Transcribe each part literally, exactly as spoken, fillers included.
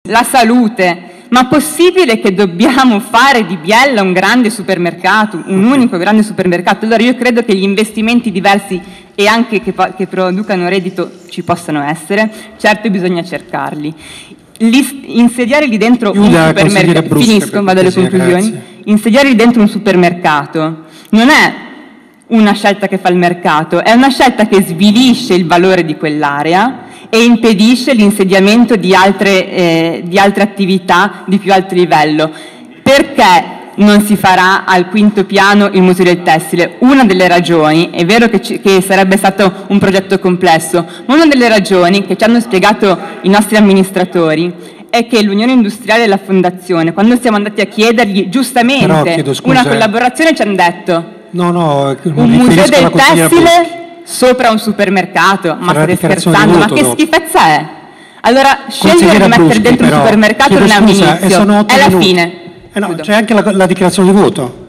la salute. Ma possibile che dobbiamo fare di Biella un grande supermercato, un unico grande supermercato? Allora io credo che gli investimenti diversi e anche che, che producano reddito ci possano essere, certo bisogna cercarli. Li, insediare lì dentro Chiuda, un supermercato, finisco, vado alle conclusioni, grazie. Insediare lì dentro un supermercato non è una scelta che fa il mercato, è una scelta che svilisce il valore di quell'area e impedisce l'insediamento di altre, eh, di altre attività di più alto livello. Perché non si farà al quinto piano il Museo del Tessile? Una delle ragioni, è vero che, ci, che sarebbe stato un progetto complesso, ma una delle ragioni che ci hanno spiegato i nostri amministratori è che l'Unione Industriale e la Fondazione, quando siamo andati a chiedergli giustamente Però, chiedo scusa, una collaborazione, ci hanno detto no, no, un museo del tessile sopra un supermercato, ma state scherzando, ma che schifezza è? Allora scegliere di mettere dentro un supermercato non è un inizio, è la fine. Eh no, c'è anche la, la dichiarazione di voto.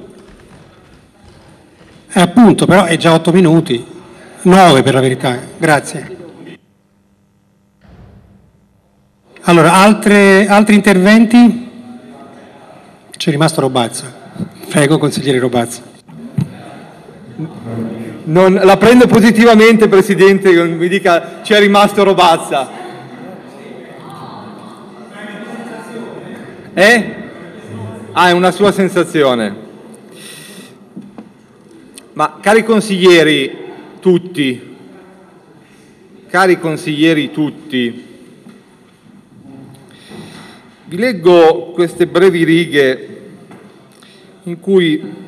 Eh, appunto, però è già otto minuti, nove per la verità. Grazie. Allora, altre, altri interventi? C'è rimasto Robazza. Prego, consigliere Robazza. Non, la prendo positivamente, Presidente, che mi dica c'è rimasto Robazza. Eh? Ah, è una sua sensazione. Ma cari consiglieri tutti, cari consiglieri tutti, vi leggo queste brevi righe in cui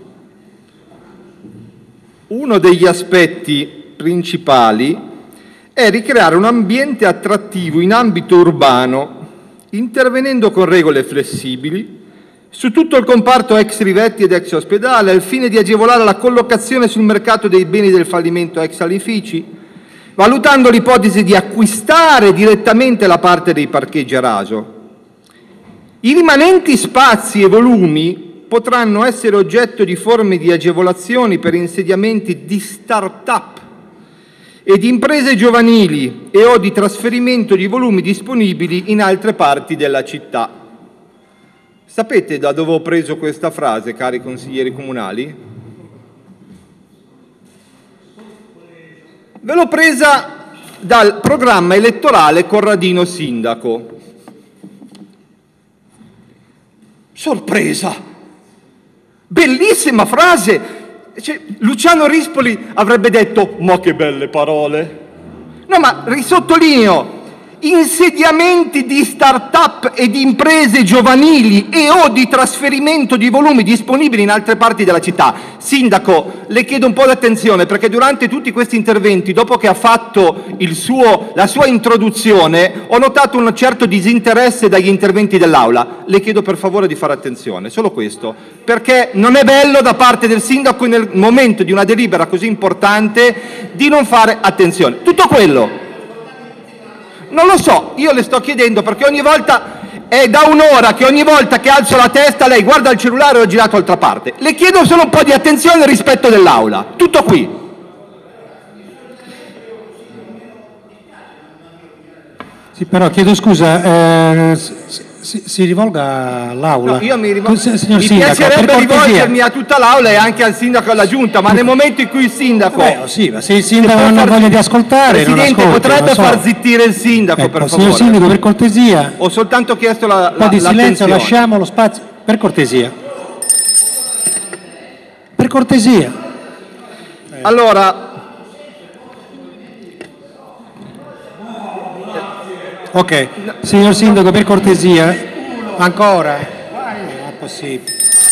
uno degli aspetti principali è ricreare un ambiente attrattivo in ambito urbano, intervenendo con regole flessibili su tutto il comparto ex Rivetti ed ex ospedale, al fine di agevolare la collocazione sul mercato dei beni del fallimento ex Alifici, valutando l'ipotesi di acquistare direttamente la parte dei parcheggi a raso. I rimanenti spazi e volumi potranno essere oggetto di forme di agevolazioni per insediamenti di start-up e di imprese giovanili e o di trasferimento di volumi disponibili in altre parti della città. Sapete da dove ho preso questa frase, cari consiglieri comunali? Ve l'ho presa dal programma elettorale Corradino Sindaco. Sorpresa! Bellissima frase! Cioè, Luciano Rispoli avrebbe detto ma che belle parole. No, ma risottolineo, insediamenti di start-up e di imprese giovanili e o di trasferimento di volumi disponibili in altre parti della città. Sindaco, le chiedo un po' di attenzione, perché durante tutti questi interventi, dopo che ha fatto il suo, la sua introduzione, ho notato un certo disinteresse dagli interventi dell'Aula. Le chiedo per favore di fare attenzione, solo questo, perché non è bello da parte del sindaco nel momento di una delibera così importante di non fare attenzione. Tutto quello. Non lo so, io le sto chiedendo perché ogni volta, è da un'ora che ogni volta che alzo la testa lei guarda il cellulare e ho girato altra parte. Le chiedo solo un po' di attenzione e rispetto dell'Aula. Tutto qui. Sì, però chiedo scusa, eh, si, si rivolga all'Aula. No, io mi, rivol- signor mi sindaco, piacerebbe rivolgermi a tutta l'Aula e anche al sindaco e alla Giunta, ma nel momento in cui il sindaco... Beh, sì, ma se il sindaco non ha voglia di ascoltare, Presidente, non ascolti, potrebbe so. far zittire il sindaco, ecco, per signor favore. sindaco, per cortesia. Ho soltanto chiesto la, Un po' la, di silenzio, l'attenzione. lasciamo lo spazio, per cortesia. Per cortesia. Allora... Ok, signor sindaco, per cortesia, ancora. Non è possibile.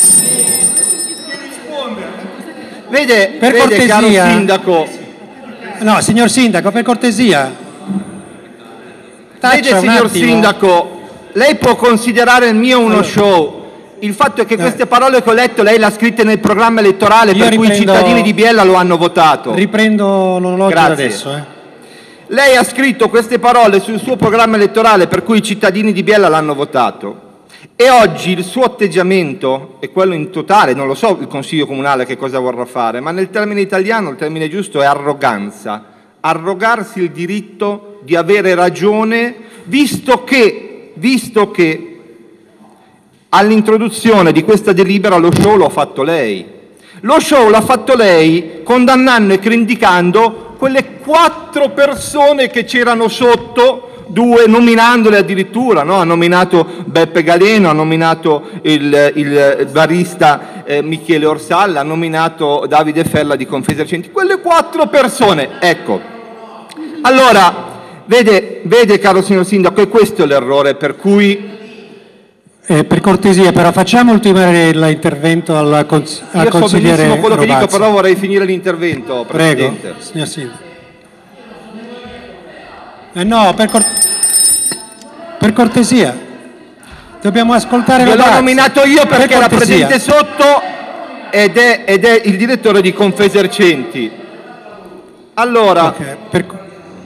Vede, Per vede cortesia. caro sindaco, No, signor sindaco, per cortesia. Taccia vede un signor attimo. sindaco, lei può considerare il mio uno Allora. show. Il fatto è che Eh. queste parole che ho letto lei le ha scritte nel programma elettorale, Io per cui i riprendo- cittadini di Biella lo hanno votato. Riprendo l'orologio da Grazie. adesso. Eh. Lei ha scritto queste parole sul suo programma elettorale per cui i cittadini di Biella l'hanno votato. E oggi il suo atteggiamento è quello in totale, non lo so il Consiglio Comunale che cosa vorrà fare, ma nel termine italiano il termine giusto è arroganza. Arrogarsi il diritto di avere ragione, visto che che, visto che all'introduzione di questa delibera lo show l'ha fatto lei, lo show l'ha fatto lei condannando e criticando quelle quattro persone che c'erano sotto, due, nominandole addirittura, no? Ha nominato Beppe Galeno, ha nominato il, il barista eh, Michele Orsalla, ha nominato Davide Fella di Confesercenti, quelle quattro persone, ecco. Allora, vede, vede caro signor Sindaco, e questo è l'errore per cui... Eh, per cortesia, però facciamo ultimare l'intervento al, cons- al Io consigliere so benissimo quello che Rovazzi. dico, però vorrei finire l'intervento, Presidente. Prego, signor Sindaco. Eh no, per, cor- per cortesia, dobbiamo ascoltare Io l'ho Rovazzi. nominato io perché Per era cortesia. presente sotto ed è, ed è il direttore di Confesercenti. Allora, Ok, per co-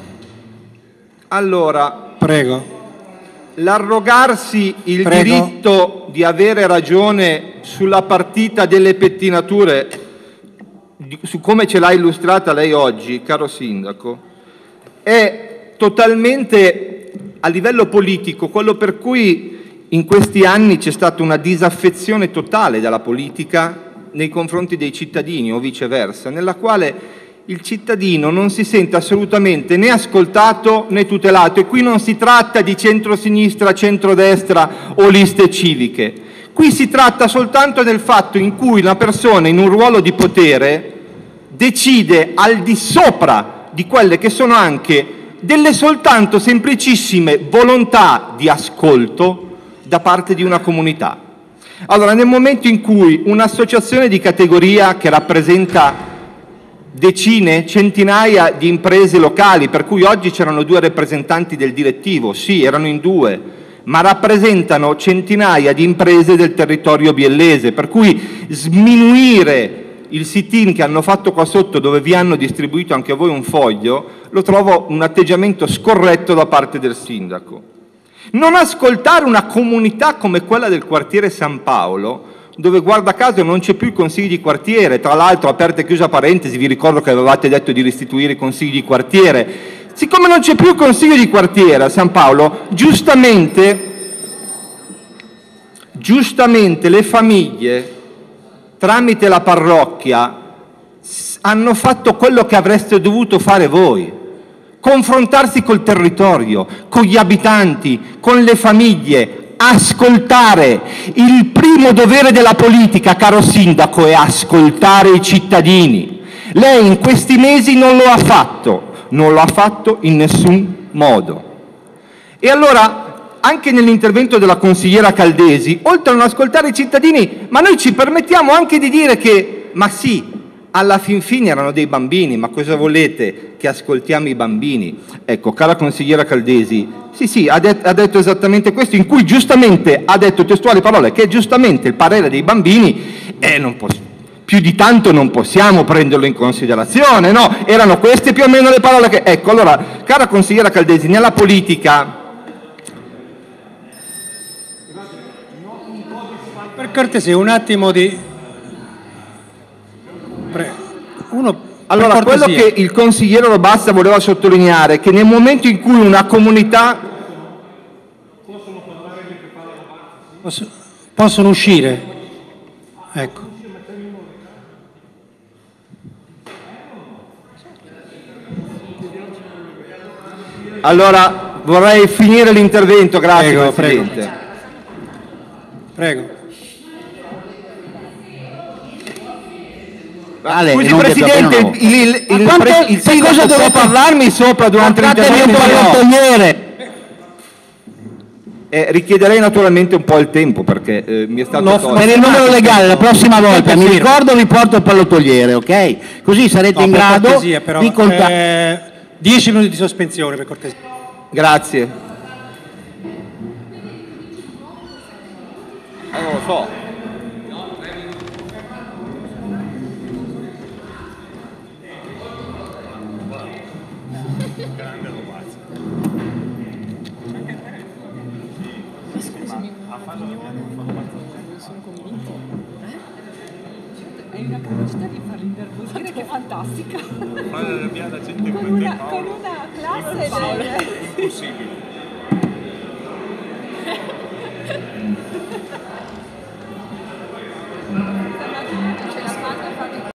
allora prego. l'arrogarsi il Prego. diritto di avere ragione sulla partita delle pettinature, di- su come ce l'ha illustrata lei oggi, caro Sindaco, è totalmente a livello politico quello per cui in questi anni c'è stata una disaffezione totale dalla politica nei confronti dei cittadini o viceversa, nella quale il cittadino non si sente assolutamente né ascoltato né tutelato, e qui non si tratta di centrosinistra, centrodestra o liste civiche, qui si tratta soltanto del fatto in cui una persona in un ruolo di potere decide al di sopra di quelle che sono anche delle soltanto semplicissime volontà di ascolto da parte di una comunità. Allora, nel momento in cui un'associazione di categoria che rappresenta decine, centinaia di imprese locali, per cui oggi c'erano due rappresentanti del direttivo, sì, erano in due, ma rappresentano centinaia di imprese del territorio biellese, per cui sminuire il sit-in che hanno fatto qua sotto, dove vi hanno distribuito anche a voi un foglio, lo trovo un atteggiamento scorretto da parte del sindaco. Non ascoltare una comunità come quella del quartiere San Paolo, dove guarda caso non c'è più il consiglio di quartiere, tra l'altro, aperta e chiusa parentesi, vi ricordo che avevate detto di restituire i consigli di quartiere. Siccome non c'è più il consiglio di quartiere a San Paolo, giustamente, giustamente le famiglie, tramite la parrocchia, hanno fatto quello che avreste dovuto fare voi: confrontarsi col territorio, con gli abitanti, con le famiglie, ascoltare. Il primo dovere della politica, caro sindaco, è ascoltare i cittadini. Lei in questi mesi non lo ha fatto, non lo ha fatto in nessun modo. E allora, anche nell'intervento della consigliera Caldesi, oltre a non ascoltare i cittadini, ma noi ci permettiamo anche di dire che, ma sì, alla fin fine erano dei bambini, ma cosa volete che ascoltiamo i bambini? Ecco, cara consigliera Caldesi, sì sì, ha, det- ha detto esattamente questo, in cui giustamente ha detto testuali parole, che è giustamente il parere dei bambini, e non posso, più di tanto non possiamo prenderlo in considerazione, no? Erano queste più o meno le parole che... Ecco, allora, cara consigliera Caldesi, nella politica... Per cortesia, un attimo di... Prego. Uno, Allora, per quello cortesia. che il consigliere Robassa voleva sottolineare è che nel momento in cui una comunità... Posso- possono uscire? Ecco. Allora, vorrei finire l'intervento, grazie Prego, Presidente. Prego. Vale, Scusi non detto Presidente, bene o no? il, il, il, Ma quante- pre- il che sindaco cosa può dovete- parlarmi sopra durante Portatevi un l'intervento? No. pallottoliere. Eh, richiederei naturalmente un po' il tempo perché eh, mi è stato Lo- tolto. Per il numero legale, la prossima volta mi Sì. ricordo vi porto il pallottoliere, ok? Così sarete No, in per grado cortesia, però, di contare. eh, dieci minuti di sospensione, per cortesia. Grazie. Eh, non lo so. Hai una capacità di farli innervosire che è fantastica. Con una, con una classe del... Grazie.